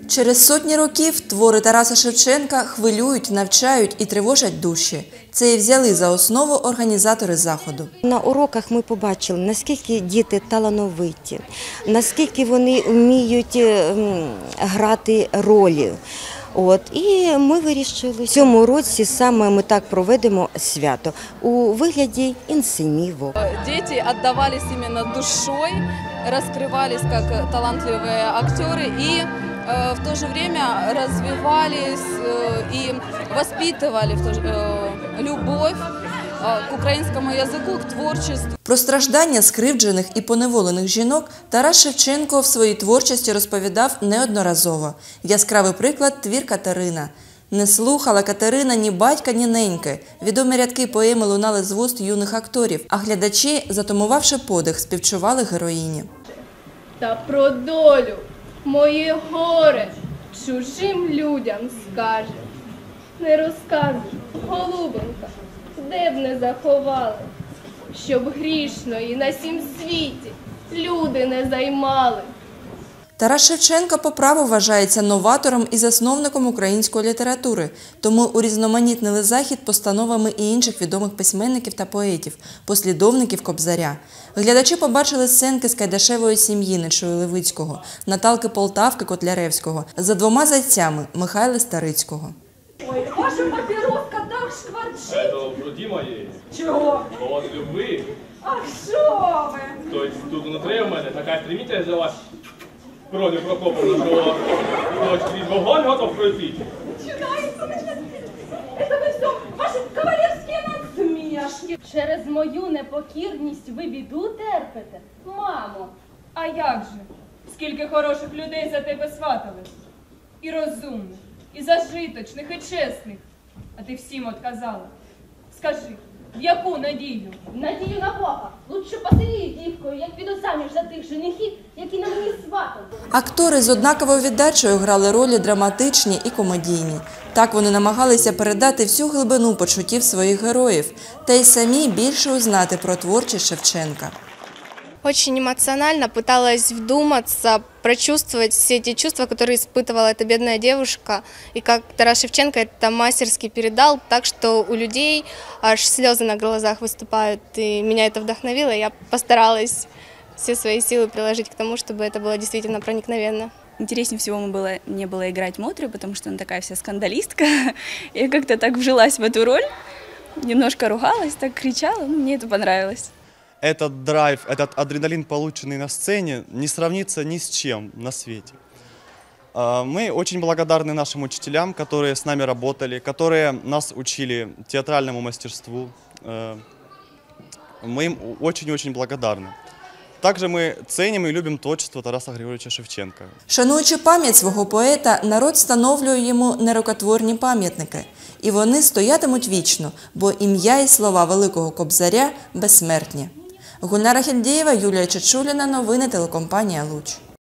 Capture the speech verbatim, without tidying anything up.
Через сотні років твори Тараса Шевченка хвилюють, навчають і тривожать душі. Це і взяли за основу організатори заходу. На уроках ми побачили, наскільки діти талановиті, наскільки вони вміють грати ролі. От, і ми вирішили, в цьому році саме ми так проведемо свято у вигляді інсценівок. Діти віддавались іменно душою, розкривались як талантливі актори і в то же время развивались и воспитывали любовь к українському язику, к творчеству. Про страждання скривджених і поневолених жінок Тарас Шевченко в своїй творчості розповідав неодноразово. Яскравий приклад – твір «Катерина». Не слухала Катерина ні батька, ні неньки. Відомі рядки поеми лунали з вуст юних акторів, а глядачі, затумувавши подих, співчували героїні. Та про долю моє горе чужим людям скаже. Не розказуй, голубонька, де б не заховали, щоб грішної на сім світі люди не займали. Тарас Шевченко по праву вважається новатором і засновником української літератури, тому урізноманітнили захід постановами і інших відомих письменників та поетів, послідовників Кобзаря. Глядачі побачили сценки з Кайдашевої сім'ї Нечуя Левицького, Наталки Полтавки Котляревського, за двома зайцями Михайла Старицького. Ой, ваша папіроска так шкварчить. Це в груді моєї. Чого? От люби. А що ви? Тобто тут внутрі у мене така стремительна взялась Броню Прокоповна, що хоч крізь вогонь готов пройти. Чинається, начинается. Это ви все, ваші кавалерські насмішки. Через мою непокірність ви біду терпите? Мамо, А як же? Скільки хороших людей за тебе сватались. І розумних, і зажиточних, і чесних. А ти всім отказала. Скажи, в яку надію? надію на Бога. Лучше посидіть дівкою, як піду заміж за тих женихів, які на мені сватали. Актори з однаковою віддачею грали ролі драматичні і комедійні. Так вони намагалися передати всю глибину почуттів своїх героїв та й самі більше узнати про творчість Шевченка. Очень эмоционально пыталась вдуматься, прочувствовать все эти чувства, которые испытывала эта бедная девушка. И как Тарас Шевченко это мастерски передал, так что у людей аж слезы на глазах выступают. И меня это вдохновило, и я постаралась все свои силы приложить к тому, чтобы это было действительно проникновенно. Интереснее всего было, мне было играть Мотрю, потому что она такая вся скандалистка. Я как-то так вжилась в эту роль, немножко ругалась, так кричала, но мне это понравилось. Этот драйв, этот адреналин, полученный на сцене, не сравнится ни с чем на свете. Мы очень благодарны нашим учителям, которые с нами работали, которые нас учили театральному мастерству. Мы им очень-очень благодарны. Также ми цінимо і любимо творчество Тараса Григоровича Шевченка. Шануючи пам'ять свого поета, народ встановлює йому нерукотворні пам'ятники. І вони стоятимуть вічно, бо ім'я і слова великого Кобзаря безсмертні. Гульнара Хельдєєва, Юлія Чечуліна, новини телекомпанія «Луч».